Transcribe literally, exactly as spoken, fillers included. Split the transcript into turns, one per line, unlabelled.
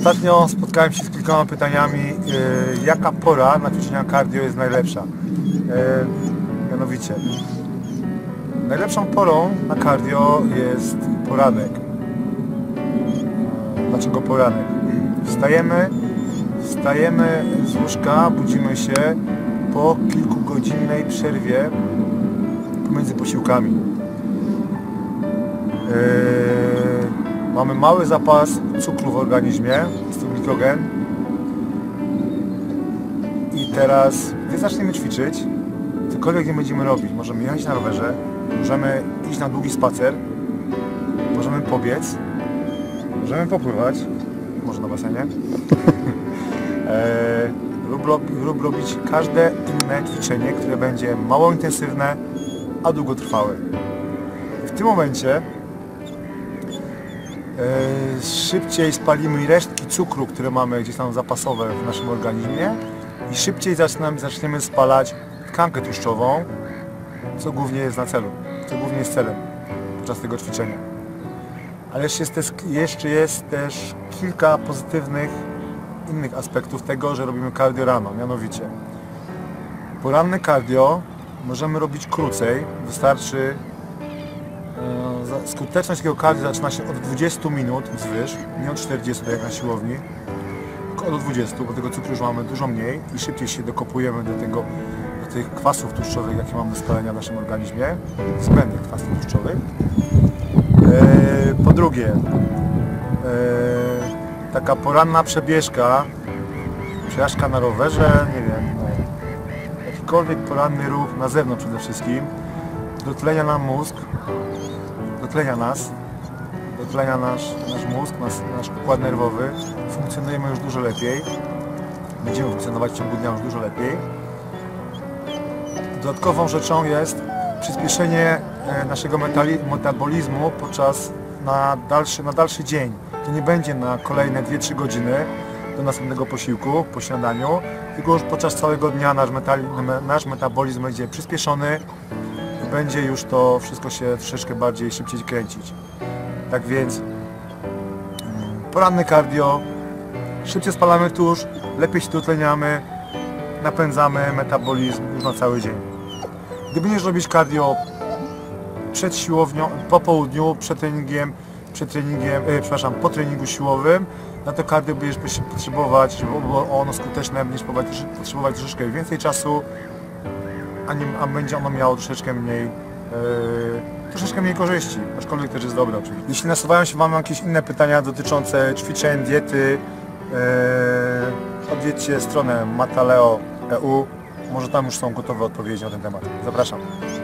Ostatnio spotkałem się z kilkoma pytaniami, yy, jaka pora na ćwiczenia cardio jest najlepsza. Yy, mianowicie, najlepszą porą na cardio jest poranek. Yy, dlaczego poranek? Wstajemy, wstajemy z łóżka, budzimy się po kilkugodzinnej przerwie pomiędzy posiłkami. Yy, mamy mały zapas cukru w organizmie, jest to glikogen. I teraz, gdy zaczniemy ćwiczyć, cokolwiek nie będziemy robić, możemy jechać na rowerze, możemy iść na długi spacer, możemy pobiec, możemy popływać, może na basenie, e, lub, lub robić każde inne ćwiczenie, które będzie mało intensywne, a długotrwałe. I w tym momencie e, szybciej spalimy resztki cukru, które mamy gdzieś tam zapasowe w naszym organizmie i szybciej zaczynamy, zaczniemy spalać tkankę tłuszczową, co głównie jest na celu, co głównie jest celem podczas tego ćwiczenia. Ale jeszcze jest, też, jeszcze jest też kilka pozytywnych innych aspektów tego, że robimy cardio rano, mianowicie poranne cardio możemy robić krócej, wystarczy e, skuteczność tego cardio zaczyna się od dwudziestu minut wzwyż, nie od czterdziestu jak na siłowni, tylko od dwudziestu, bo tego cukru już mamy dużo mniej i szybciej się dokopujemy do tego, do tych kwasów tłuszczowych, jakie mamy do spalenia w naszym organizmie, zbędnych kwasów tłuszczowych. E, po drugie, e, taka poranna przebieżka, przejażdżka na rowerze, nie wiem, no, jakikolwiek poranny ruch na zewnątrz przede wszystkim, dotlenia nam mózg, dotlenia nas, dotlenia nasz, nasz mózg, nasz, nasz układ nerwowy, funkcjonujemy już dużo lepiej, będziemy funkcjonować w ciągu dnia już dużo lepiej. Dodatkową rzeczą jest przyspieszenie naszego metabolizmu podczas na dalszy, na dalszy dzień. To nie będzie na kolejne dwie trzy godziny do następnego posiłku, po śniadaniu, tylko już podczas całego dnia nasz, metali, nasz metabolizm będzie przyspieszony i będzie już to wszystko się troszeczkę bardziej szybciej kręcić. Tak więc poranne cardio, szybciej spalamy tłuszcz, lepiej się dotleniamy, napędzamy metabolizm już na cały dzień. Gdy będziesz robić cardio przed siłownią, po południu, przed treningiem, przed treningiem, e, przepraszam, po treningu siłowym, na to cardio będziesz potrzebować, żeby było ono skuteczne, będziesz potrzebować troszeczkę więcej czasu, a, nie, a będzie ono miało troszeczkę mniej, e, troszeczkę mniej korzyści, aczkolwiek też jest dobre oczywiście. Jeśli nasuwają się Wam jakieś inne pytania dotyczące ćwiczeń, diety, e, odwiedźcie stronę mataleo kropka e u, może tam już są gotowe odpowiedzi na ten temat. Zapraszam.